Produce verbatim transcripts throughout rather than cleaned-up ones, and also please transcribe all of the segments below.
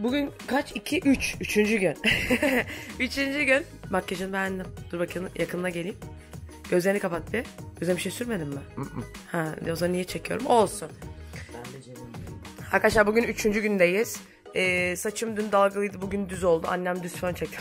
Bugün kaç? iki, üç. Üçüncü gün. Üçüncü gün. Makyajını beğendim. Dur bakayım yakınına geleyim. Gözlerini kapat bir. Gözüne bir şey sürmedin mi? Ha, o zaman niye çekiyorum? Olsun. Arkadaşlar bugün üçüncü gündeyiz. Ee, saçım dün dalgalıydı, bugün düz oldu. Annem düz fön çekti.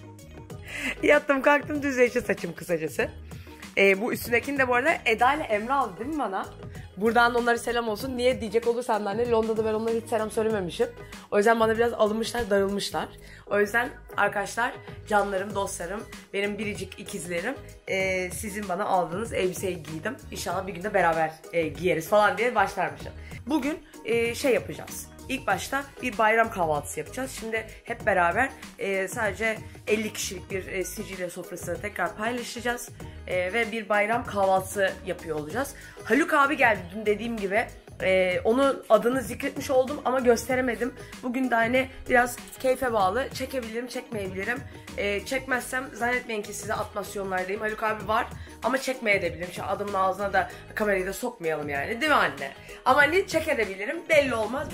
Yattım kalktım düzleşti saçım kısacası. Ee, bu üstündekini de bu arada Eda ile Emre aldı değil mi bana? Buradan onlara selam olsun. Niye diyecek olursan da anne, Londra'da ben onlara hiç selam söylememişim. O yüzden bana biraz alınmışlar, darılmışlar. O yüzden arkadaşlar, canlarım, dostlarım, benim biricik ikizlerim, e, sizin bana aldığınız elbiseyi giydim. İnşallah bir günde beraber e, giyeriz falan diye başlarmışım. Bugün e, şey yapacağız. İlk başta bir bayram kahvaltısı yapacağız. Şimdi hep beraber e, sadece elli kişilik bir e, Sicilya sofrasını tekrar paylaşacağız. E, ve bir bayram kahvaltısı yapıyor olacağız. Haluk abi geldi dün dediğim gibi. E, onun adını zikretmiş oldum ama gösteremedim. Bugün de hani biraz keyfe bağlı. Çekebilirim, çekmeyebilirim. E, çekmezsem zannetmeyin ki size atmasyonlardayım. Haluk abi var ama çekmeyebilirim. Şu adamın ağzına da kamerayı da sokmayalım yani. Değil mi anne? Ama hani çekebilirim. Belli olmaz.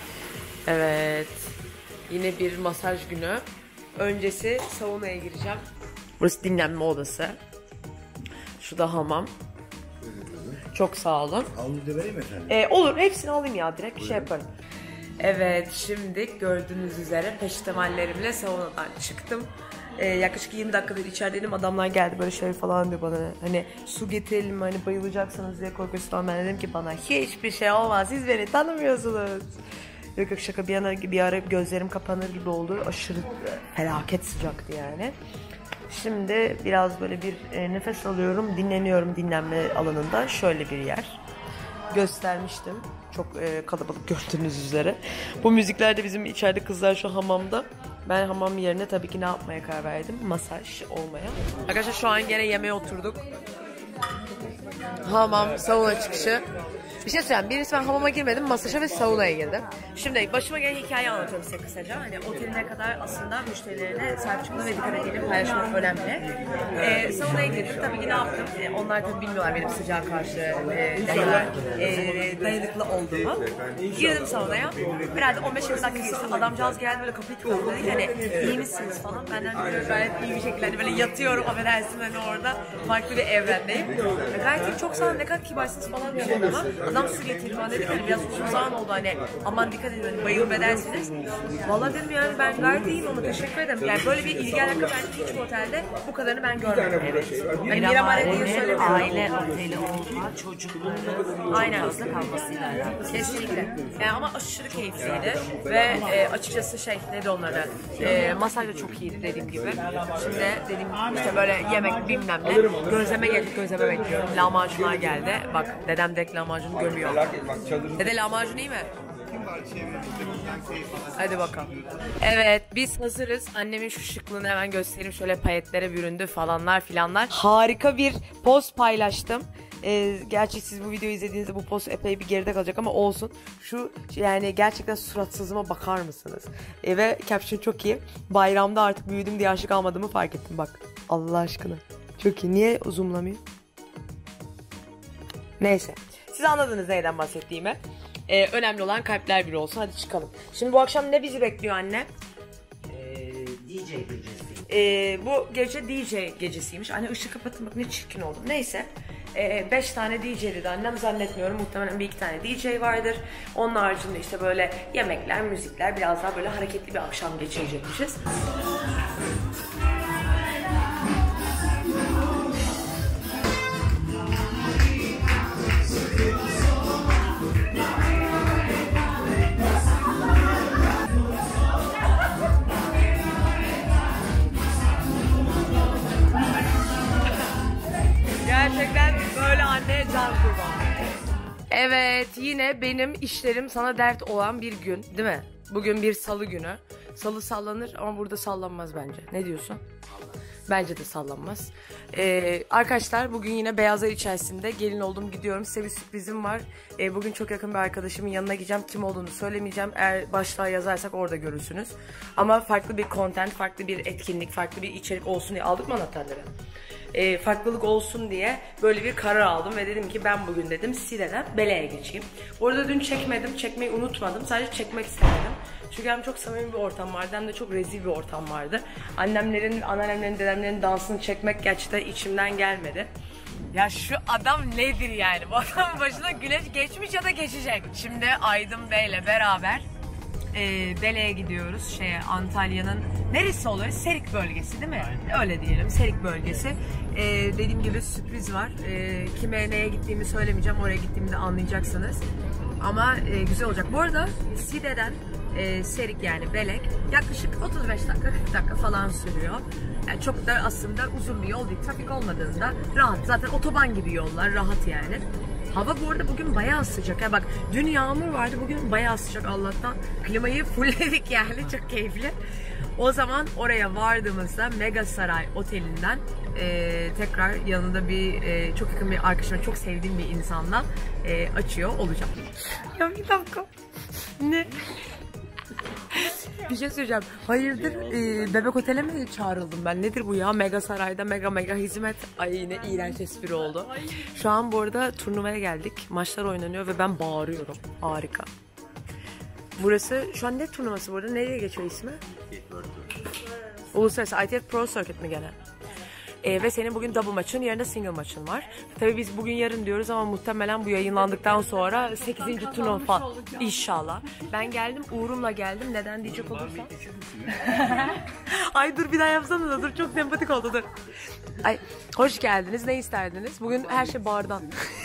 Evet. Yine bir masaj günü. Öncesi saunaya gireceğim. Burası dinlenme odası. Şu da hamam. Çok sağ olun. Havlu da vereyim efendim. Ee, olur. Hepsini alayım ya. Direkt bir şey yaparım. Evet. Şimdi gördüğünüz üzere peştemallerimle saunadan çıktım. Ee, yaklaşık yirmi dakikadır içerideydim. Adamlar geldi böyle şey falan diyor bana. Hani su getirelim mi? Hani bayılacaksınız diye korkuyorsun. Ben dedim ki bana hiçbir şey olmaz. Siz beni tanımıyorsunuz. Yok yok şaka, bir yana bir ara gözlerim kapanır gibi oldu. Aşırı felaket sıcaktı yani. Şimdi biraz böyle bir e, nefes alıyorum, dinleniyorum dinlenme alanında. Şöyle bir yer. Göstermiştim. Çok e, kalabalık gördüğünüz üzere. Bu müzikler de bizim içeride kızlar şu hamamda. Ben hamam yerine tabii ki ne yapmaya karar verdim? Masaj olmaya. Arkadaşlar şu an gene yemeğe oturduk. Hamam, sauna çıkışı. Bir şey söyleyeyim. Birisi ben hamama girmedim, masaja ve saunaya girdim. Şimdi başıma gelen hikayeyi anlatıyorum size kısaca. Hani oteline kadar aslında müşterilerine sahip çıkma ve dikkat edelim, paylaşmak önemli. Ee, saunaya girdim. Tabii ki ne yaptım? Ee, onlar tabii bilmiyorlar benim sıcağa karşı e, dayan, e, dayanıklı olduğumu. Girdim saunaya. Herhalde on beş yirmi dakika geçti. Adamcağız geldi böyle kapıyı tıkladı. Hani iyi misiniz falan. Benden böyle gayet iyi bir şekilde hani böyle yatıyorum. Affedersin hani orada farklı bir evrendeyim. Gayet iyi, çok sağ olun, ne kadar kibarsınız falan diyorum ama adam su getirdi bana, dedik hani biraz uzun zaman oldu hani aman dikkat edin hani bayılma edersiniz. Vallahi dedim yani ben gayet iyiyim ama teşekkür ederim. Yani böyle bir ilgi alaka bence hiç otelde bu kadarını ben görmedim. Evet. Yani Miramare diye söylemiyorum. Aile oteli olma, çocukluğunun aynen hızlı kalmasıyla alakalı. Kesinlikle. Yani ama aşırı keyifliydi ve e, açıkçası şey neydi onları e, masaj da çok iyiydi dediğim gibi. Şimdi dediğim işte böyle yemek bilmem ne, gözleme geldik, gözleme bekliyorum. Lahmacunlar geldi. Bak dedem direkt lahmacunu gömüyor. Dede lahmacun iyi mi? Hadi bakalım. Evet biz hazırız. Annemin şu şıklığını hemen göstereyim. Şöyle payetlere büründü falanlar filanlar. Harika bir post paylaştım. Ee, gerçi siz bu videoyu izlediğinizde bu post epey bir geride kalacak ama olsun. Şu yani gerçekten suratsızıma bakar mısınız? Ee, ve caption çok iyi. Bayramda artık büyüdüm diye aşık almadığımı fark ettim bak. Allah aşkına. Çok iyi. Niye zoomlamıyor? Neyse. Siz anladınız neyden bahsettiğimi. Ee, önemli olan kalpler bir olsun. Hadi çıkalım. Şimdi bu akşam ne bizi bekliyor anne? Ee, D J gecesi. Ee, bu gece D J gecesiymiş. Anne ışığı kapatın bak ne çirkin oldum. Neyse. Ee, beş tane D J dedi annem, zannetmiyorum. Muhtemelen bir iki tane D J vardır. Onun haricinde işte böyle yemekler, müzikler, biraz daha böyle hareketli bir akşam geçirecekmişiz. Gerçekten böyle anne can kurban. Evet yine benim işlerim sana dert olan bir gün değil mi? Bugün bir salı günü. Salı sallanır ama burada sallanmaz bence. Ne diyorsun? Bence de sallanmaz. Ee, arkadaşlar bugün yine Beyazlar içerisinde gelin oldum, gidiyorum. Size bir sürprizim var. Ee, bugün çok yakın bir arkadaşımın yanına gideceğim. Kim olduğunu söylemeyeceğim. Eğer başlığa yazarsak orada görürsünüz. Ama farklı bir content, farklı bir etkinlik, farklı bir içerik olsun diye aldık mı anahtarları? e, farklılık olsun diye böyle bir karar aldım ve dedim ki ben bugün dedim Side'den Bele'ye geçeyim. Bu arada dün çekmedim, çekmeyi unutmadım. Sadece çekmek istemedim. Çünkü hem çok samimi bir ortam vardı hem de çok rezil bir ortam vardı. Annemlerin, anneannemlerin, dedemlerin dansını çekmek gerçekten içimden gelmedi. Ya şu adam nedir yani? Bu adamın başına güneş geçmiş ya da geçecek. Şimdi Aydın Bey'le beraber e, Bele'ye gidiyoruz. Şeye, Antalya'nın neresi olur? Serik bölgesi değil mi? Aynen. Öyle diyelim. Serik bölgesi. E, dediğim gibi sürpriz var. E, kime neye gittiğimi söylemeyeceğim. Oraya gittiğimde anlayacaksınız. Ama e, güzel olacak. Bu arada Side'den e, Serik yani Belek yaklaşık otuz beş dakika kırk dakika falan sürüyor. Yani çok da aslında uzun bir yol değil. Trafik olmadığında rahat. Zaten otoban gibi yollar rahat yani. Hava bu arada bugün bayağı sıcak. Ya bak dün yağmur vardı, bugün bayağı sıcak Allah'tan. Klimayı fullledik yani, çok keyifli. O zaman oraya vardığımızda Mega Saray Oteli'nden e, tekrar yanında bir e, çok yakın bir arkadaşıma, çok sevdiğim bir insanla e, açıyor olacağım. Ya bir dakika. Ne? Bir şey söyleyeceğim. Hayırdır e, bebek otele mi çağrıldım ben? Nedir bu ya? Mega Saray'da mega mega hizmet. Ay yine iğrenç espri oldu. Şu an bu arada turnuvaya geldik. Maçlar oynanıyor ve ben bağırıyorum. Harika. Burası şu an ne turnuvası burada? Nereye geçiyor ismi? Uluslararası I T F Pro Circuit mi gene? Ee, ve senin bugün double maçın, yarın da single maçın var. Tabii biz bugün yarın diyoruz ama muhtemelen bu yayınlandıktan sonra sekizinci turnuva falan. İnşallah. Ben geldim, Uğur'umla geldim. Neden diyecek olursa. Ay dur bir daha yapsana da dur, çok sempatik oldu dur. Ay hoş geldiniz. Ne isterdiniz? Bugün her şey bardan.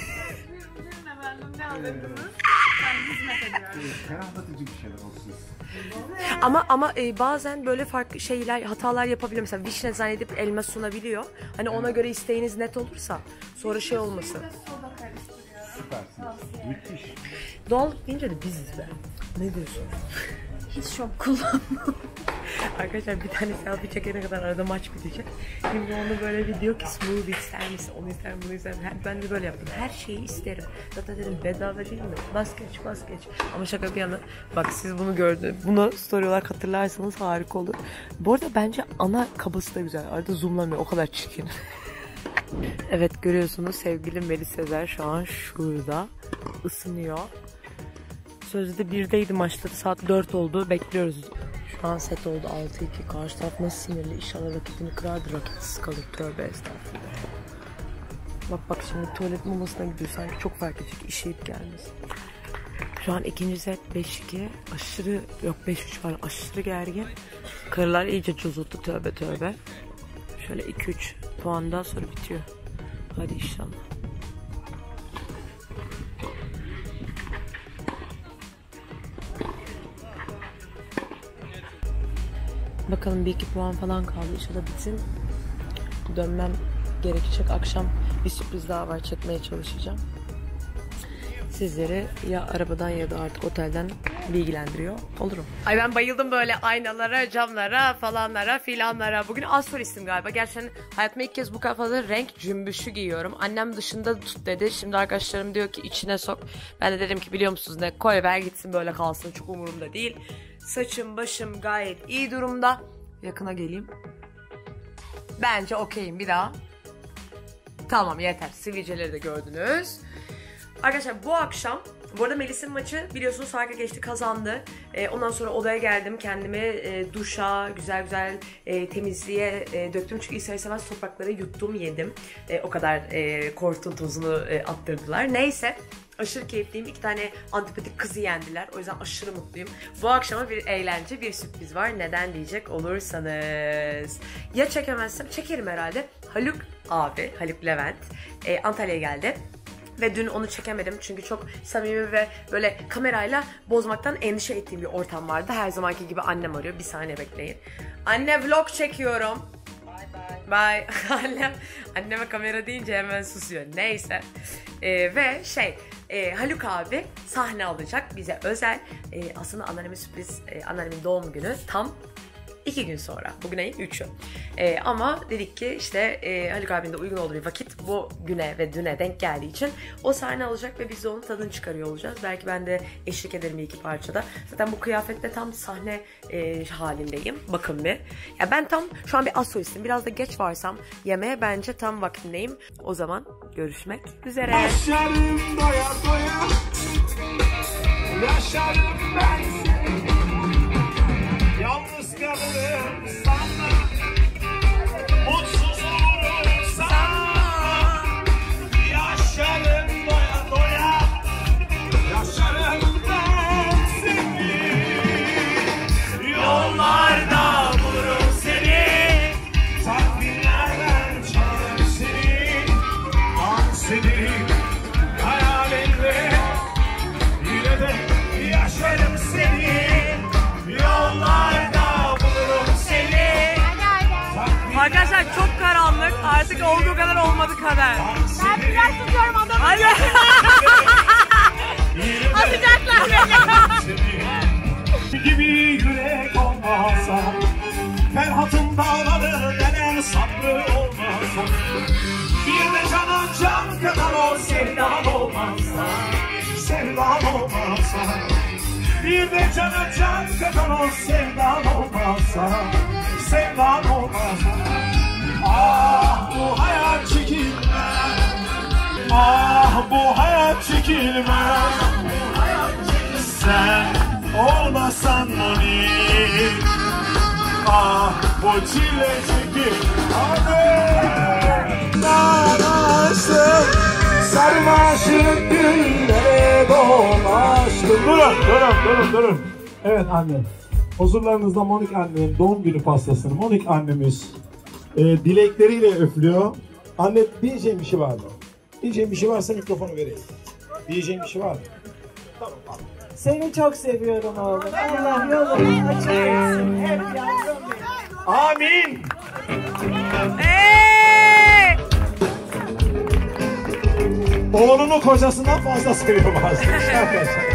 Ne alırdınız? Ben hizmet ediyorum. Ferahlatıcı bir şeyler olsun. Ama ama e, bazen böyle farklı şeyler, hatalar yapabiliyor. Mesela vişne zannedip elma sunabiliyor. Hani ona göre isteğiniz net olursa sonra şey olmasın. Soda karıştırıyorum. Süpersiniz. Müthiş. Doğallık deyince de biziz be. Ne diyorsun? Hiç şok kullanmam. Arkadaşlar bir tane selfie çekene kadar arada maç bitecek. Şimdi onu böyle bir diyor ki smoothie ister misin? Onu ister bunu ister misin? Ben de böyle yaptım. Her şeyi isterim. Zaten dedim bedava değil mi? Bas geç bas geç. Ama şaka bir yana. Bak siz bunu gördünüz. Bunu story olarak hatırlarsanız harika olur. Bu arada bence ana kabası da güzel. Arada zoomlamıyor. O kadar çirkin. Evet görüyorsunuz sevgili Melis Sezer şu an şurada ısınıyor. Sözde birdeydi maçları, saat dört oldu, bekliyoruz. Şu an set oldu altı iki, karşı taraf nasıl sinirli, inşallah raketini kırardı, raketsiz kalır, tövbe estağfurullah. Bak bak şimdi tuvalet molasına gidiyor, sanki çok fark edecek, işeyip gelmez. Şu an ikinci set beş iki, aşırı, yok beş üç var, aşırı gergin. Karılar iyice cozuldu, tövbe tövbe. Şöyle iki üç puan daha sonra bitiyor. Hadi inşallah. Bakalım bir iki puan falan kaldı. İnşallah bitsin. Dönmem gerekecek. Akşam bir sürpriz daha var. Çekmeye çalışacağım. Sizleri ya arabadan ya da artık otelden bilgilendiriyor olurum. Ay ben bayıldım böyle aynalara, camlara, falanlara, filanlara. Bugün astronautum galiba. Gerçekten hayatımda ilk kez bu kadar fazla renk cümbüşü giyiyorum. Annem dışında tut dedi. Şimdi arkadaşlarım diyor ki içine sok. Ben de dedim ki biliyor musunuz ne? Koy ver gitsin böyle kalsın. Çok umurumda değil. Saçım başım gayet iyi durumda. Yakına geleyim. Bence okeyim bir daha. Tamam yeter. Sivilceleri de gördünüz. Arkadaşlar bu akşam, bu arada Melis'in maçı biliyorsunuz harika geçti, kazandı. Ee, ondan sonra odaya geldim, kendimi e, duşa, güzel güzel e, temizliğe e, döktüm. Çünkü ister istemez toprakları yuttum, yedim. E, o kadar e, kortun tozunu e, attırdılar. Neyse. Aşırı keyifliyim. İki tane antipatik kızı yendiler. O yüzden aşırı mutluyum. Bu akşama bir eğlence, bir sürpriz var. Neden diyecek olursanız. Ya çekemezsem çekerim herhalde. Haluk abi, Haluk Levent e, Antalya'ya geldi. Ve dün onu çekemedim çünkü çok samimi ve böyle kamerayla bozmaktan endişe ettiğim bir ortam vardı. Her zamanki gibi annem arıyor. Bir saniye bekleyin. Anne vlog çekiyorum. Bye bye. Bye. Annem, anneme kamera deyince hemen susuyor. Neyse. Ee, ve şey e, Haluk abi sahne alacak bize özel. E, aslında anneannemin sürpriz, e, anneannemin doğum günü tam iki gün sonra. Bugün ayın üçü. E, ama dedik ki işte e, Haluk abinin de uygun olduğu bir vakit bu güne ve düne denk geldiği için o sahne alacak ve biz de onun tadını çıkarıyor olacağız. Belki ben de eşlik ederim bir iki parçada. Zaten bu kıyafetle tam sahne e, halindeyim. Bakın bir. Ya ben tam şu an bir az solistim. Biraz da geç varsam yemeğe bence tam vaktindeyim. O zaman görüşmek üzere. Yaşarım doya doya, yaşarım ben seni. Yalnız kalırım sana, mutsuz olurum sana. Yaşarım doya doya, yaşarım ben seni. Yollarda bulurum seni, takvirlerden çalarım seni. An seni hayalimde, yine de yaşarım seni. Yollarda bulurum seni. Arkadaşlar çok karanlık. Artık olduğu kadar olmadı kadar. Ben biraz tutuyorum adamı. Hadi. Atacaklar beni. Gibi yürek olmasa, Ferhat'ın dağları neler sabrı olmasa, bir de canan can kadar o sevdan olmazsa, sevdan olmazsa, bir de canan can kadar o sevdan olmazsa, sevdan olmazsa. Ah bu hayat çekilmez, ah bu hayat çekilmez. Sen olmasan Monik, ah bu çile çekil. Sarmaşık, sarmaşık günlere dolaştım. Durun, durun, durun, durun. Evet annem. Huzurlarınızda Monik annemin doğum günü pastasını Monik annemiz e, dilekleriyle üflüyor. Anne diyeceğim bir şey var mı? Diyeceğim bir şey varsa mikrofonu vereyim. Diyeceğim bir şey var mı? Tamam, tamam. Seni çok seviyorum oğlum. Allah yolunu açık etsin. Hep yavrum benim. Amin. Hey! Oğlunu kocasından fazla seviyor bazen. Arkadaşlar.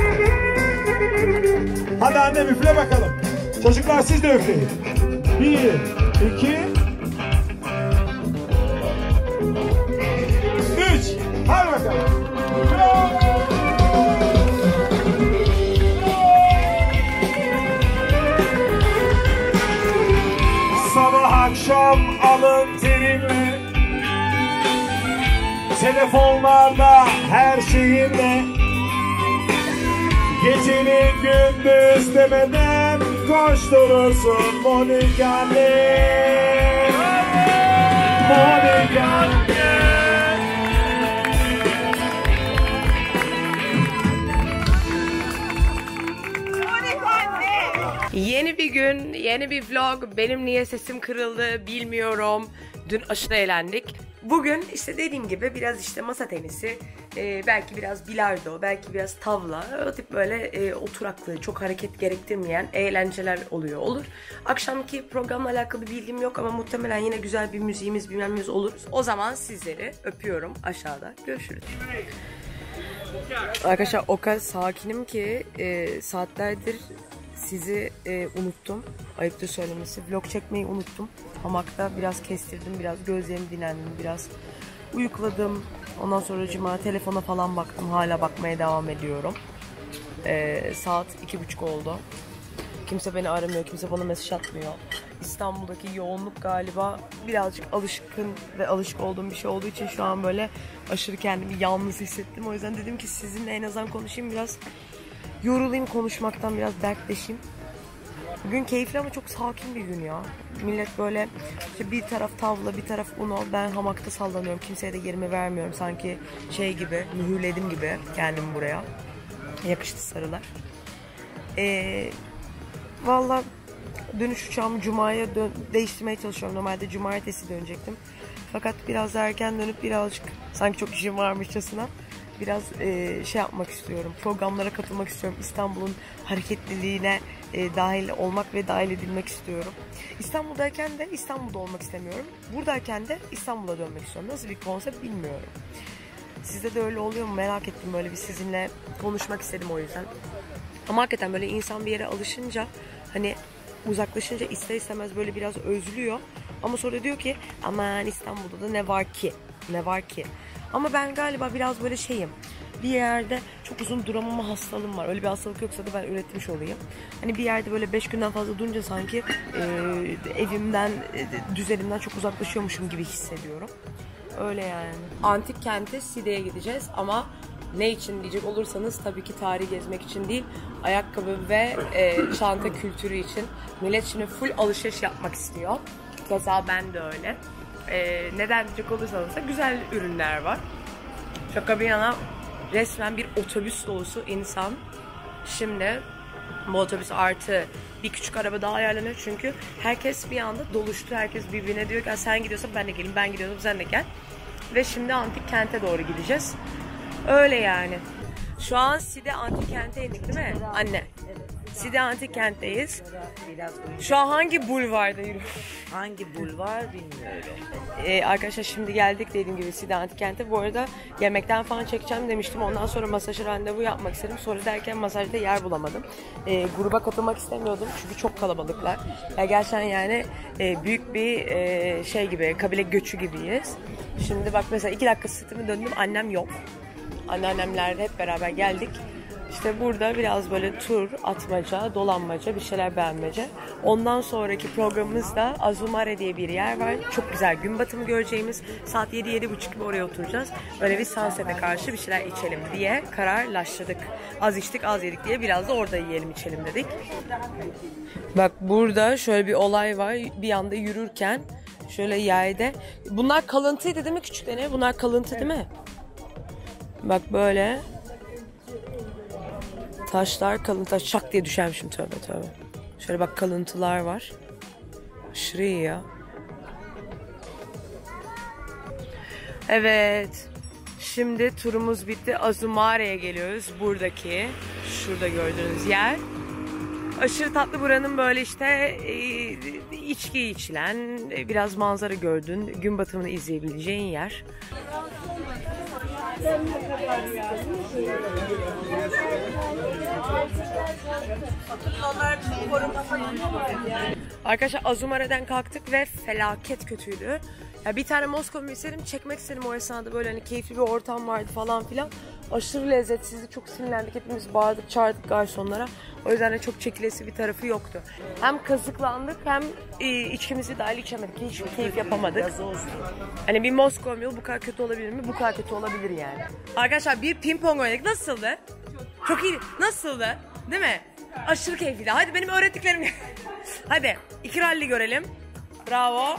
Hadi annem üfle bakalım. Çocuklar siz de üfleyin. Bir, iki, üç. Hadi bakalım. Sabah akşam alın terinle, telefonlarda her şeyinle, geceni gündüz demeden koşturursun Monik anne, Monik anne. Yeni bir gün, yeni bir vlog. Benim niye sesim kırıldı bilmiyorum. Dün aşırı eğlendik. Bugün işte dediğim gibi biraz işte masa tenisi, e, belki biraz bilardo, belki biraz tavla, o tip böyle e, oturaklı, çok hareket gerektirmeyen eğlenceler oluyor olur. Akşamki programla alakalı bir bilgim yok ama muhtemelen yine güzel bir müziğimiz, bilmem neyimiz oluruz. O zaman sizleri öpüyorum, aşağıda görüşürüz. Arkadaşlar o kadar sakinim ki e, saatlerdir sizi e, unuttum. Ayıptır söylemesi. Vlog çekmeyi unuttum. Hamakta biraz kestirdim. Biraz gözlerimi dinlendim. Biraz uyukladım. Ondan sonra cuma telefona falan baktım. Hala bakmaya devam ediyorum. E, saat iki buçuk oldu. Kimse beni aramıyor. Kimse bana mesaj atmıyor. İstanbul'daki yoğunluk galiba birazcık alışkın ve alışık olduğum bir şey olduğu için şu an böyle aşırı kendimi yalnız hissettim. O yüzden dedim ki sizinle en azından konuşayım, biraz yorulayım konuşmaktan, biraz dertleşeyim. Bugün keyifli ama çok sakin bir gün ya. Millet böyle işte bir taraf tavla, bir taraf uno. Ben hamakta sallanıyorum. Kimseye de yerimi vermiyorum. Sanki şey gibi, mühürledim gibi kendimi buraya. Yakıştı sarılar. Ee, Valla dönüş uçağımı Cuma'ya değiştirmeye çalışıyorum. Normalde Cumartesi dönecektim. Fakat biraz erken dönüp birazcık sanki çok işim varmışçasına biraz e, şey yapmak istiyorum. Programlara katılmak istiyorum. İstanbul'un hareketliliğine e, dahil olmak ve dahil edilmek istiyorum. İstanbul'dayken de İstanbul'da olmak istemiyorum. Buradayken de İstanbul'a dönmek istiyorum. Nasıl bir konsept bilmiyorum. Sizde de öyle oluyor mu merak ettim. Böyle bir sizinle konuşmak istedim o yüzden. Ama hakikaten böyle insan bir yere alışınca, hani uzaklaşınca ister istemez böyle biraz özlüyor. Ama sonra diyor ki aman İstanbul'da da ne var ki Ne var ki? Ama ben galiba biraz böyle şeyim. Bir yerde çok uzun duramama hastalığım var. Öyle bir hastalık yoksa da ben üretmiş olayım. Hani bir yerde böyle beş günden fazla durunca sanki e, evimden, e, düzenimden çok uzaklaşıyormuşum gibi hissediyorum. Öyle yani. Antik kente Side'ye gideceğiz ama ne için diyecek olursanız tabii ki tarih gezmek için değil, ayakkabı ve e, çanta kültürü için. Millet şimdi full alışveriş yapmak istiyor. Keza ben de öyle. E, neden diyecek olursanız da güzel ürünler var. Şaka bir yana resmen bir otobüs dolusu insan. Şimdi bu otobüs artı bir küçük araba daha ayarlanıyor çünkü herkes bir anda doluştu. Herkes birbirine diyor ki sen gidiyorsan ben de geleyim, ben gidiyorsam sen de gel. Ve şimdi antik kente doğru gideceğiz. Öyle yani. Şu an Side antik kente indik değil mi anne? Side antik kentteyiz. Şu an hangi bulvarda yürüyoruz? Hangi bulvar bilmiyorum. Ee, arkadaşlar şimdi geldik dediğim gibi Side antik kente. Bu arada yemekten falan çekeceğim demiştim. Ondan sonra masaj randevu yapmak istedim. Sonra derken masajda yer bulamadım. Ee, gruba katılmak istemiyordum çünkü çok kalabalıklar. Ya gerçekten yani e, büyük bir e, şey gibi, kabile göçü gibiyiz. Şimdi bak mesela iki dakika sırtımı döndüm, annem yok. Anneannemlerle hep beraber geldik. İşte burada biraz böyle tur, atmaca, dolanmaca, bir şeyler beğenmece. Ondan sonraki programımızda Azumare diye bir yer var. Çok güzel gün batımı göreceğimiz. Saat yedi yedi buçuk gibi oraya oturacağız. Böyle bir sunset'e karşı bir şeyler içelim diye kararlaştırdık. Az içtik, az yedik diye biraz da orada yiyelim, içelim dedik. Bak burada şöyle bir olay var. Bir anda yürürken şöyle yerde. Bunlar kalıntıydı değil mi küçüklerine? Bunlar kalıntı değil mi? Bak böyle. Taşlar kalıntı. Şak diye düşermişim, tövbe tövbe. Şöyle bak kalıntılar var. Aşırı iyi ya. Evet. Şimdi turumuz bitti. Azumare'ye geliyoruz. Buradaki. Şurada gördüğünüz yer. Aşırı tatlı buranın böyle işte e, içki içilen, e, biraz manzara gördüğün, gün batımını izleyebileceğin yer. Arkadaşlar Azumare'den kalktık ve felaket kötüydü. Ya bir tane Moskova istedim, çekmek istedim o esnada, böyle hani keyifli bir ortam vardı falan filan. Aşırı lezzetsizdi, çok sinirlendik, hepimiz bağırdık çağırdık garsonlara. O yüzden de çok çekilesi bir tarafı yoktu. Hem kazıklandık hem e, içkimizi dahil içemedik, hiçbir keyif yapamadık. Hani bir Moskova Mule bu kadar kötü olabilir mi? Bu kadar kötü olabilir yani. Arkadaşlar bir ping pong oynadık, nasıldı? Çok iyi, nasıldı? Değil mi? Aşırı keyifliydi. Hadi benim öğrettiklerim. Hadi iki rally görelim. Bravo.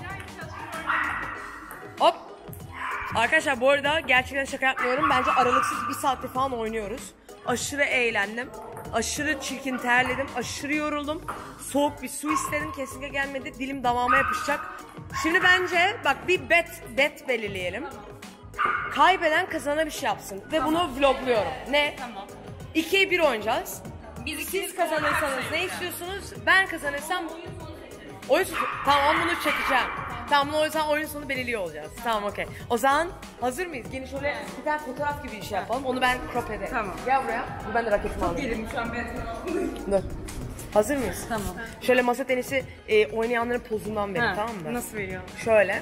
Hop. Arkadaşlar bu arada gerçekten şaka yapmıyorum. Bence aralıksız bir saatte falan oynuyoruz. Aşırı eğlendim. Aşırı çirkin terledim. Aşırı yoruldum. Soğuk bir su istedim. Kesinlikle gelmedi. Dilim damağıma yapışacak. Şimdi bence bak bir bet, bet belirleyelim. Kaybeden kazana bir şey yapsın. Ve bunu vlogluyorum. Ne? Tamam. ikiye bir oynayacağız. Biz Siz kazanırsanız ne istiyorsunuz? Ben kazanırsam oyun sonu. Tamam, bunu çekeceğim. Tamam, o yüzden oyun sonu belirliyor olacağız. Tamam, okey. O zaman hazır mıyız? Yine şöyle bir tane fotoğraf gibi bir şey yapalım. Onu ben crop edeyim. Tamam. Gel buraya. Ben de raketimi alayım. Çok yerim şu an ben. Dur. Hazır mıyız? Tamam. Şöyle masa tenisi e, oynayanların pozundan verin, tamam mı? Nasıl veriyor? Şöyle.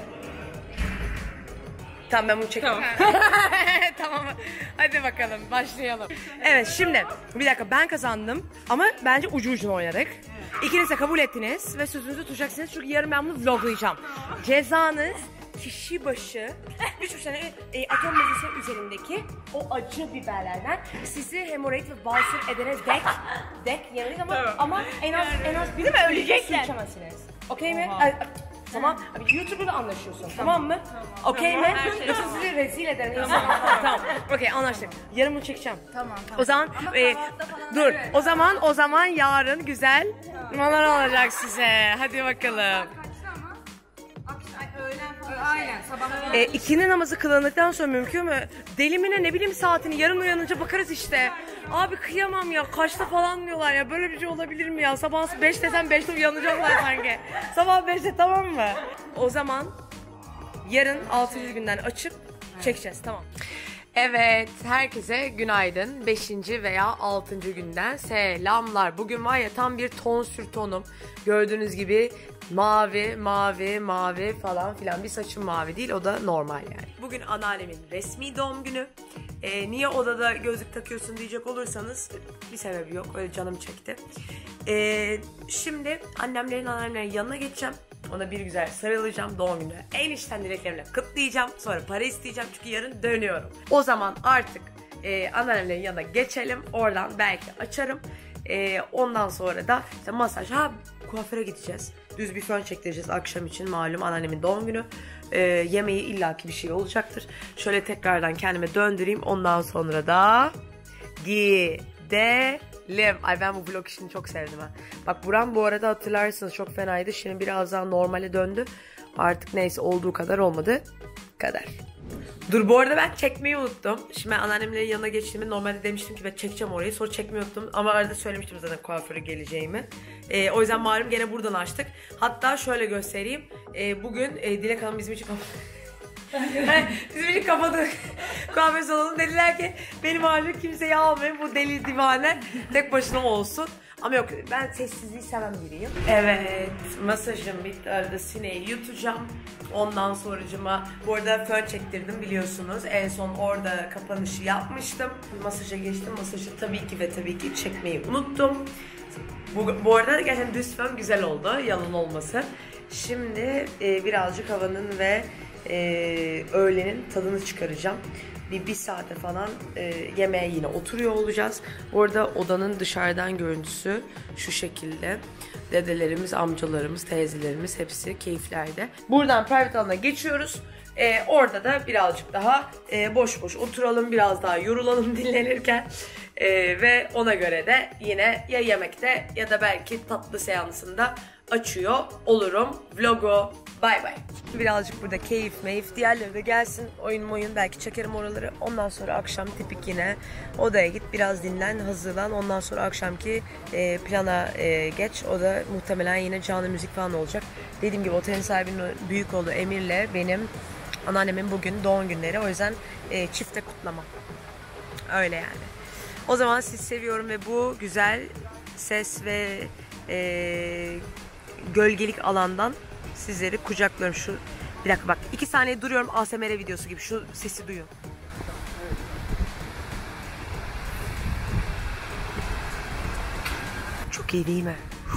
Tamam, ben bunu çekeyim. Tamam. Tamam. Hadi bakalım başlayalım. Evet, şimdi bir dakika, ben kazandım ama bence ucu ucuna oynadık. İkiniz de kabul ettiniz ve sözünüzü tutacaksınız çünkü yarın ben bunu vloglayacağım. Cezanız kişi başı üç tane e, atom mezesi üzerindeki o acı biberlerden sizi hemoroid ve basır edene dek dek yeniriz ama tamam. Ama en az en az bir mi ölecekler? İçemezsiniz. Okey mi? Tamam. Abi YouTube'da anlaşıyorsun. Tamam, tamam mı? Tamam. Okey mi? Yoksa sizi rezil ederim. Tamam. Okey, anlaştık. Yarın bunu çekeceğim. Tamam, tamam. O zaman e, dur. Evet. O zaman o zaman yarın güzel numaralar olacak size. Hadi bakalım. Aynen, sabah e, ikindi namazı kılındıktan sonra mümkün mü? Deli mi ne, ne bileyim saatini, yarın uyanınca bakarız işte. Abi kıyamam ya, kaçta falan diyorlar ya, böyle bir şey olabilir mi ya? Sabah beş desem beşte uyanacaklar sanki. Sabah beşte, tamam mı? O zaman yarın altıncı günden açıp çekeceğiz, tamam. Evet, herkese günaydın. beşinci veya altıncı günden selamlar. Bugün var ya tam bir ton sür tonum. Gördüğünüz gibi mavi, mavi, mavi falan filan. Bir saçım mavi değil, o da normal yani. Bugün anneannemin resmi doğum günü. Ee, niye odada gözlük takıyorsun diyecek olursanız bir sebebi yok. Öyle canım çekti. Ee, şimdi annemlerin anneannemlerin yanına geçeceğim. Ona bir güzel sarılacağım, doğum günü en içten dileklerimle kutlayacağım. Sonra para isteyeceğim çünkü yarın dönüyorum. O zaman artık e, anneannemlerin yanına geçelim. Oradan belki açarım. E, ondan sonra da işte masaj, ha kuaföre gideceğiz. Düz bir fön çektireceğiz akşam için, malum anneannemin doğum günü. E, yemeği illaki bir şey olacaktır. Şöyle tekrardan kendime döndüreyim. Ondan sonra da gidelim. Ay ben bu vlog işini çok sevdim ha. Bak buram bu arada hatırlarsınız çok fenaydı. Şimdi biraz daha normale döndü. Artık neyse olduğu kadar olmadı. Kadar. Dur bu arada ben çekmeyi unuttum. Şimdi ben anneannemlerin yanına geçtiğimde normalde demiştim ki ben çekeceğim orayı. Sonra çekmeyi unuttum. Ama arada söylemiştim zaten kuaföre geleceğimi. Ee, o yüzden malum gene buradan açtık. Hatta şöyle göstereyim. Ee, bugün e, Dilek Hanım bizim için bizim için kapadık. Kuaför salonu, dediler ki benim halimi kimseye almayın, bu deli divane tek başına olsun. Ama yok, ben sessizliği seven biriyim. Evet, masajım bitti, arada sineği yutacağım. Ondan sonracıma bu arada fön çektirdim biliyorsunuz. En son orada kapanışı yapmıştım. Masaja geçtim. Masajı tabii ki ve tabii ki çekmeyi unuttum. Bu, bu arada gerçekten düz fön güzel oldu, yalan olmasın. Şimdi e, birazcık havanın ve e, öğlenin tadını çıkaracağım. Bir, bir saate falan e, yemeğe yine oturuyor olacağız. Bu arada odanın dışarıdan görüntüsü şu şekilde. Dedelerimiz, amcalarımız, teyzelerimiz hepsi keyiflerde. Buradan private alanına geçiyoruz. Ee, orada da birazcık daha e, boş boş oturalım, biraz daha yorulalım dinlenirken. Ee, ve ona göre de yine ya yemekte ya da belki tatlı seansında açıyor olurum vlogu. Bay bay. Birazcık burada keyif meyif, diğerleri de gelsin, oyun oyun belki çekerim oraları. Ondan sonra akşam tipik yine odaya git, biraz dinlen, hazırlan. Ondan sonra akşamki e, plana e, geç. O da muhtemelen yine canlı müzik falan olacak. Dediğim gibi otelin sahibinin büyük oğlu Emir'le benim anneannemin bugün doğum günleri. O yüzden e, çifte kutlama. Öyle yani. O zaman sizi seviyorum ve bu güzel ses ve e, gölgelik alandan sizleri kucaklıyorum. Şu bir dakika bak, iki saniye duruyorum, A S M R videosu gibi, şu sesi duyun. Çok iyi değil mi?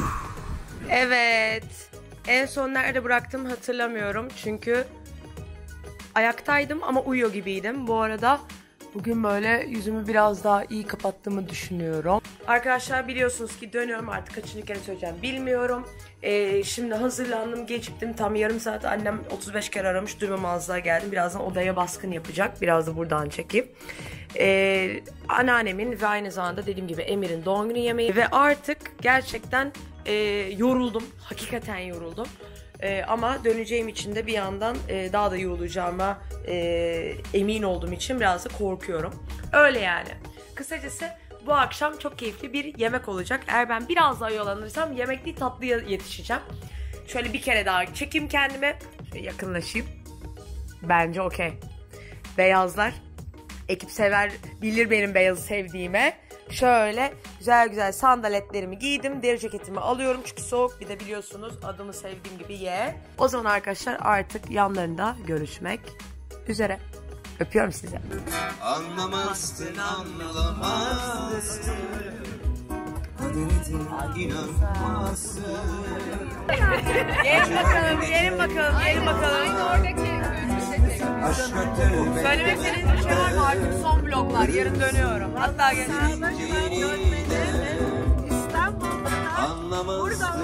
Evet, en son nerede bıraktım hatırlamıyorum çünkü ayaktaydım ama uyuyor gibiydim. Bu arada bugün böyle yüzümü biraz daha iyi kapattığımı düşünüyorum. Arkadaşlar biliyorsunuz ki dönüyorum, artık kaçıncı kere söyleyeceğim bilmiyorum. Ee, şimdi hazırlandım, geciktim tam yarım saat. Annem otuz beş kere aramış, duymamazlığa geldim. Birazdan odaya baskın yapacak, biraz da buradan çekeyim. Ee, anneannemin ve aynı zamanda dediğim gibi Emir'in doğum günü yemeği. Ve artık gerçekten e, yoruldum, hakikaten yoruldum. Ee, ama döneceğim için de bir yandan e, daha da yorulacağıma e, emin olduğum için biraz da korkuyorum. Öyle yani. Kısacası bu akşam çok keyifli bir yemek olacak. Eğer ben biraz daha oyalanırsam yemek değil tatlıya yetişeceğim. Şöyle bir kere daha çekeyim kendime. Şöyle yakınlaşayım. Bence okey. Beyazlar. Ekip sever bilir benim beyazı sevdiğime. Şöyle güzel güzel sandaletlerimi giydim. Deri ceketimi alıyorum çünkü soğuk. Bir de biliyorsunuz adımı sevdiğim gibi ye. O zaman arkadaşlar artık yanlarında görüşmek üzere. Öpüyorum sizi. Anlamazsın, anlamazsın. Kaderine inanmazsın. Gelin bakalım, gelin bakalım, gelin bakalım. Aşka tövbe. Söylemek istediğiniz bir şey var mı? Artık son vloglar. Yarın dönüyorum. Hatta geçelim. Anlamazsın,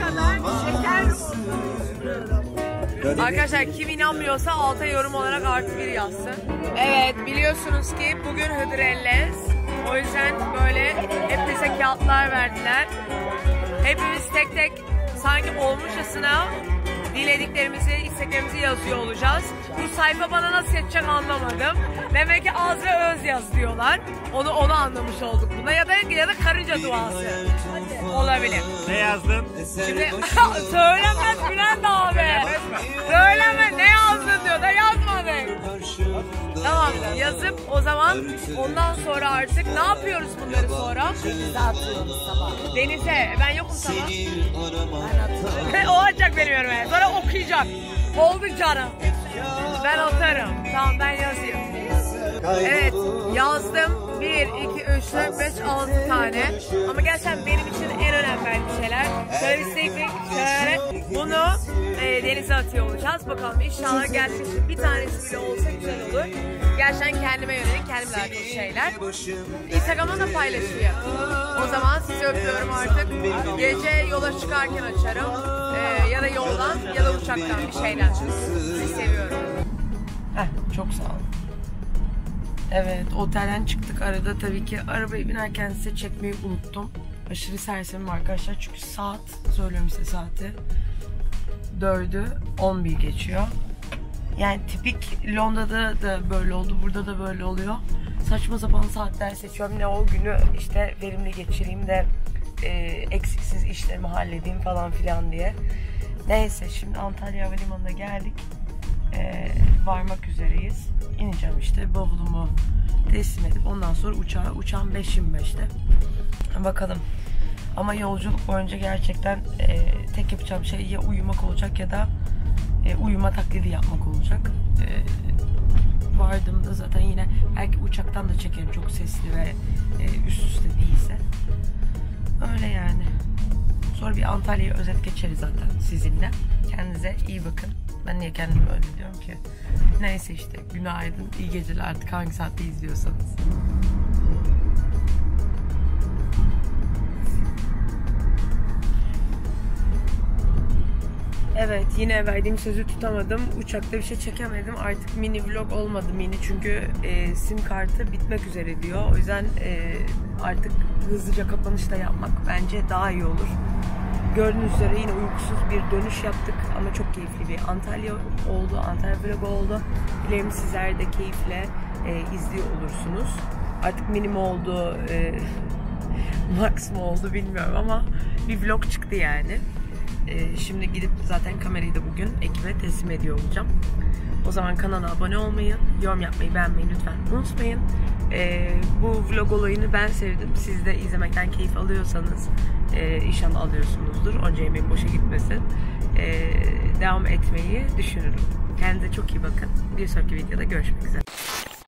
Arkadaşlar kim inanmıyorsa alta yorum olarak artı bir yazsın. Evet biliyorsunuz ki bugün Hıdrellez. O yüzden böyle hepimize kağıtlar verdiler. Hepimiz tek tek sanki olmuşçasına dilediklerimizi, isteklerimizi yazıyor olacağız. Bu sayfa bana nasıl yetecek anlamadım. Demek ki az ve öz yaz diyorlar. Onu onu anlamış olduk buna, ya da ya da karınca duası olabilir. Ne yazdın? Şimdi söylemez Bülent abi. Söyleme, ne yazdın diyor da yazma yazamadık. Tamam yazıp o zaman ondan sonra artık ne yapıyoruz bunları sonra? Denize atıyoruz sabah. Denize. Ben yokum sabah. Ben atıyorum. O atacak benim önüme. Sonra okuyacak. Oldu canım. Ben atarım. Tamam ben yazayım. Evet yazdım. bir, iki, üç, dört, beş, altı tane. Ama gerçekten benim için en önemli şeyler. Şöyle isteklik, şöyle bunu e, denize atıyor olacağız. Bakalım inşallah gerçekten bir tanesi bile olsa güzel olur. Gerçekten kendime yönelik, kendimle alakalı şeyler. Instagram'da da paylaşayım. O zaman sizi öpüyorum artık. Gece yola çıkarken açarım. E, ya da yoldan ya da uçaktan bir şeyler. Sizi seviyorum. Heh, çok sağ olun. Evet, otelden çıktık. Arada tabii ki arabayı binerken size çekmeyi unuttum. Aşırı sersemim arkadaşlar çünkü saat, söylüyorum size saati, dördü on bir geçiyor. Yani tipik Londra'da da böyle oldu, burada da böyle oluyor. Saçma sapan saatler seçiyorum. Ne o günü işte verimli geçireyim de e, eksiksiz işlerimi halledeyim falan filan diye. Neyse şimdi Antalya Havalimanı'na geldik. E, varmak üzereyiz. İneceğim işte, bavulumu teslim edip ondan sonra uçağa, uçağım beş yirmi beşte. Bakalım. Ama yolculuk boyunca gerçekten e, tek yapacağım şey ya uyumak olacak ya da e, uyuma taklidi yapmak olacak. E, vardığımda zaten yine belki uçaktan da çekerim çok sesli ve e, üst üste değilse. Öyle yani. Sonra bir Antalya'ya özet geçeriz zaten sizinle. Kendinize iyi bakın. Ben niye kendimi öyle diyorum ki? Neyse işte günaydın, iyi geceler artık hangi saatte izliyorsanız. Evet yine verdiğim sözü tutamadım. Uçakta bir şey çekemedim. Artık mini vlog olmadı mini çünkü e, sim kartı bitmek üzere diyor. O yüzden e, artık hızlıca kapanış da yapmak bence daha iyi olur. Gördüğünüz üzere yine uykusuz bir dönüş yaptık ama çok keyifli bir Antalya oldu, Antalya vlog oldu. Dilerim sizler de keyifle e, izliyor olursunuz. Artık mini mi oldu, e, max mı oldu bilmiyorum ama bir vlog çıktı yani. E, şimdi gidip zaten kamerayı da bugün ekibe teslim ediyor olacağım. O zaman kanala abone olmayı, yorum yapmayı, beğenmeyi lütfen unutmayın. Ee, bu vlog olayını ben sevdim. Siz de izlemekten keyif alıyorsanız e, inşallah alıyorsunuzdur. Onca emeğim boşa gitmesin. Ee, devam etmeyi düşünürüm. Kendinize çok iyi bakın. Bir sonraki videoda görüşmek üzere.